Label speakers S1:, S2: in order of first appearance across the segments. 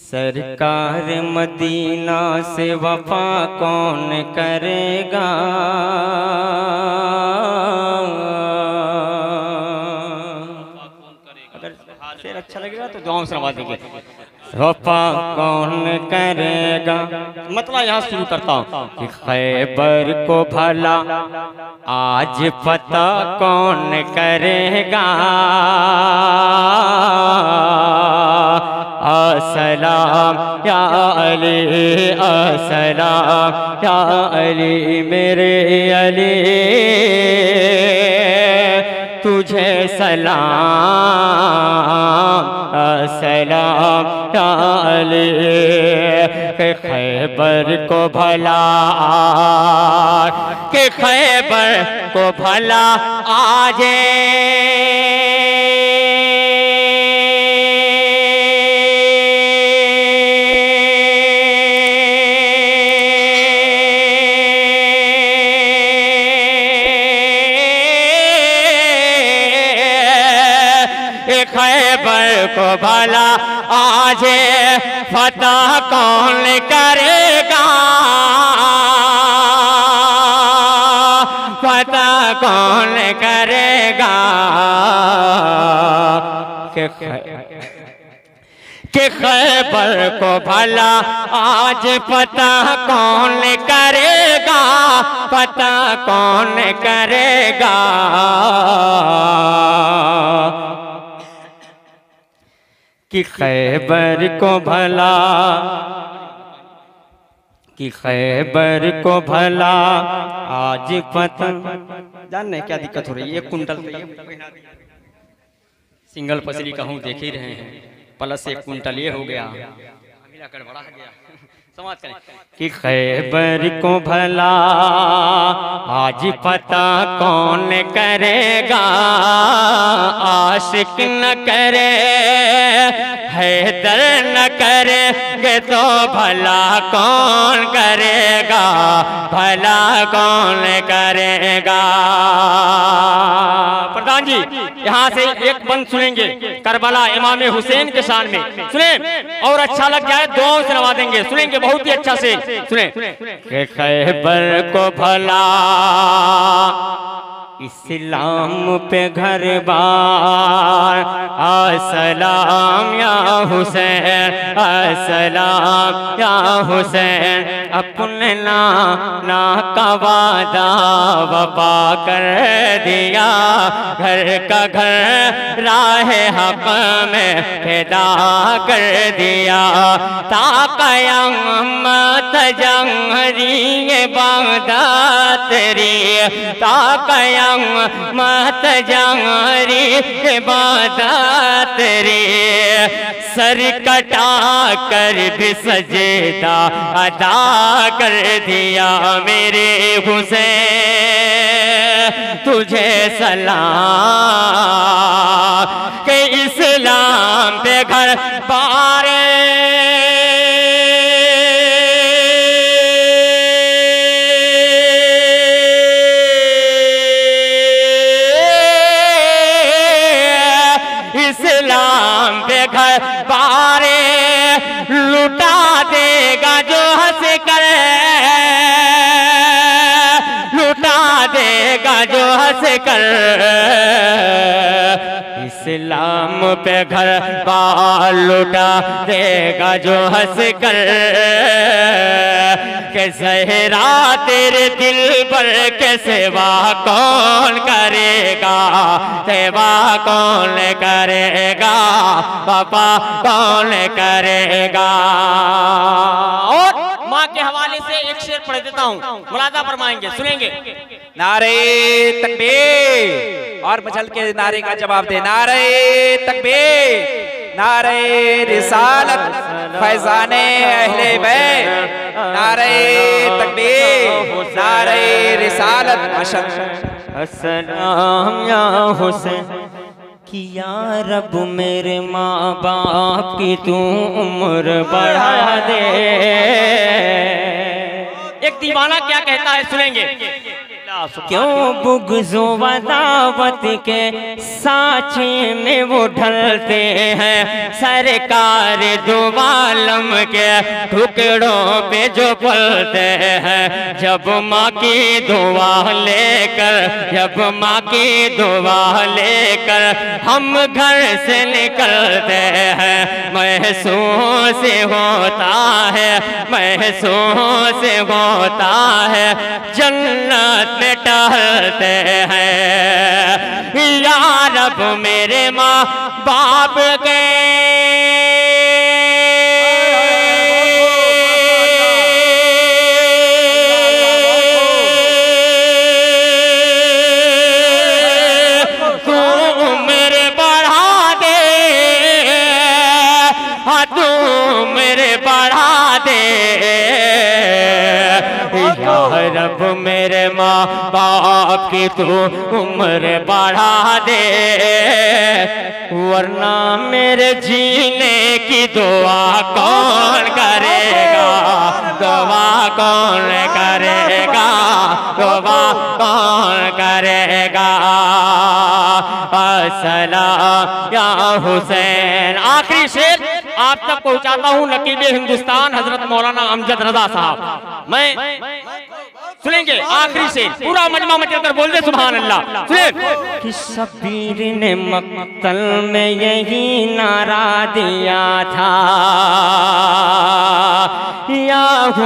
S1: सरकार मदीना से वफा कौन करेगा। अगर शेर अच्छा लगेगा तो दुआओं से नवाज देंगे। वफा कौन करेगा, मतलब यहाँ शुरू करता हूँ कि खैबर को भला आज पता कौन करेगा। अस्सलाम या अली, अस्सलाम या अली, मेरे अली तुझे सलाम। अस्सलाम या अली, के खैबर को भला, के खैबर को भला आजे खैबर को भला आज फतह कौन करेगा। फतह कौन करेगा। कि खैबर को भला आज फतह कौन करेगा। फतह कौन करेगा। कि खैबर को भला, कि खैबर को भला आज पता। जानने क्या दिक्कत हो रही है, 1 कुंटल सिंगल पसली कहूँ देख ही रहे हैं, प्लस 1 कुंटल ये हो गया, बड़ा गया। समाज करें कि खैबर को भला आज पता कौन करेगा। आशिक न करे हैदर न करेंगे तो भला कौन करेगा। भला कौन करेगा। प्रधान जी यहाँ से एक बंद सुनेंगे करबला इमाम हुसैन के शान में, सुने और अच्छा लग जाए दुआओं से नवा देंगे, सुनेंगे बहुत ही अच्छा से सुने। खैबर को भला इस्लाम पे घर बार। अस्सलाम या हुसैन, अस्सलाम या हुसैन, अपने ना का वादा वफा कर दिया। घर का घर राह हक में पैदा कर दिया। ताक़यामत जंगरी बागदाद तेरी, ताक़यामत जंगरी बागदाद तेरी। सर कटा कर भी सजदा अदा कर दिया मेरे हुसैन तुझे सलाम। के इस्लाम पे घर बार इस्लाम पे घर बारे लुटा देगा जो हंस कर। लुटा देगा जो हंस कर। इस्लाम पे घर बार लुटा देगा जो हंस कर। के ज़हरा तेरे दिल पर के सेवा कौन करेगा। सेवा कौन करेगा। पापा कौन करेगा। और माँ के हवाले से एक शेर पढ़ देता हूँ, मुलादा फरमाएंगे, सुनेंगे।
S2: नारे तकबीर, और मचल के नारे का जवाब दे। नारे तकबीर, नारे रिसालत, फैजाने अहले बैत। नारे तकबीर, नारे रिसालत।
S1: अस्सलाम या हुसैन कि या रब मेरे माँ बाप की तू उम्र बढ़ा दे। एक दीवाना क्या कहता है सुनेंगे। क्यों बुग़्ज़ो अदावत के साँचे में वो ढलते हैं, सरकार दो आलम के टुकड़ों पे जो पलते हैं। जब माँ की दुआ लेकर, जब माँ की दुआ लेकर हम घर से निकलते हैं, महसूस होता है, महसूस होता है जन्नत में टहलते हैं। या रब मेरे माँ बाप के रब मेरे माँ बाप की तू उम्र बढ़ा दे, वरना मेरे जीने की दुआ कौन करेगा, दुआ कौन करेगा, दुआ कौन करेगा। अस्सलाम या हुसैन। आखिरी शेर आप तक पहुंचाता हूँ नकीब हिंदुस्तान हजरत मौलाना अमजद रजा साहब। मैं सुनेंगे आखिरी शेर, पूरा मजमा मचलकर बोल दे सुभान अल्लाह। सुने कि शबीर ने मक्तल में यही नारा दिया था, या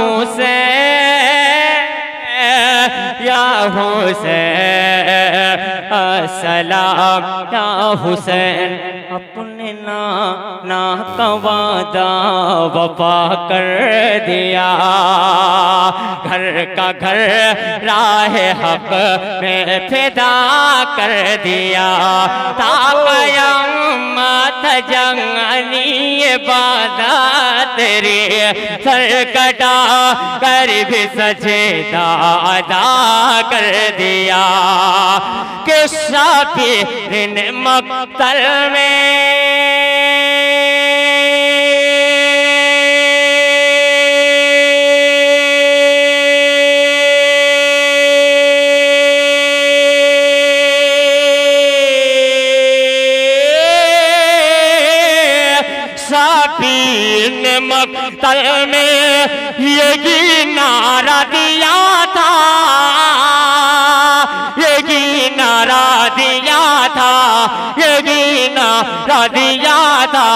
S1: हुसैन या हुसैन अस्सलाम या हुसैन। अपने ना का वादा वफा कर दिया, घर का घर राह हक में फिदा कर दिया। ताक़यामत जंगली इबादत रे, सर कटा कर भी सजदा अदा कर दिया। कि शबीर ने मक्तल में मक्तल में यही नारा दिया था, यही नारा दिया था, यही नारा दिया था।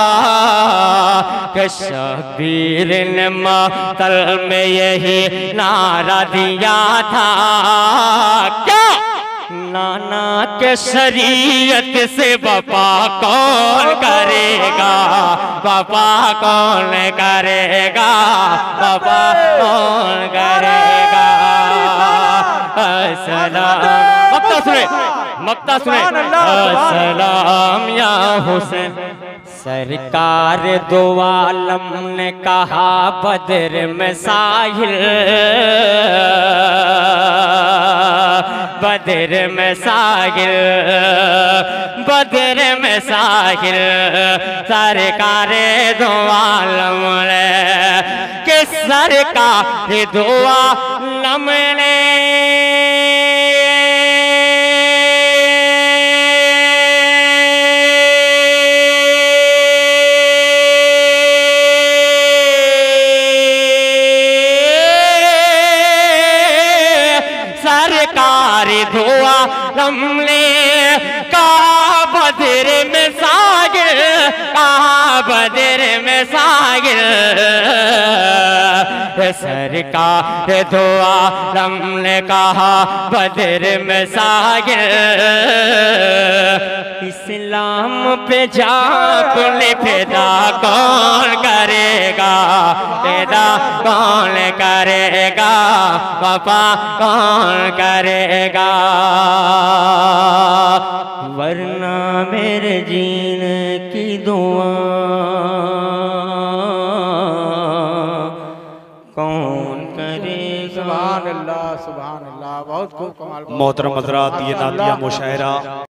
S1: कि शबीर ने मक्तल में यही नारा दिया था। क्या नाना के शरीयत से वफा कौन करेगा, वफा कौन करेगा, वफा कौन करेगा। अस्सलाम मक्ता सुने, मक्ता सुने। अस्सलाम या हुसैन। सरकार दो आलम ने कहा बदर में साहिल, बदर में साहिल, बदर में साहिल। सरकार दो आलम ने कि सरकार दो आलम ने धोआ हमने कहा बदर में सागिर, कहा बदर में सागिर। सरकार धोआ हमने कहा बदर में सागिर। इस्लाम पे जान फिदा कौन करेगा, फिदा कौन करेगा, वफा कौन करेगा। वरना मेरे जीने की दुआ कौन करेगा।
S3: सुभान अल्लाह, सुभान अल्लाह। बहुत खूब कमाल।
S4: मोहतरम हज़रात, ये नातिया मुशायरा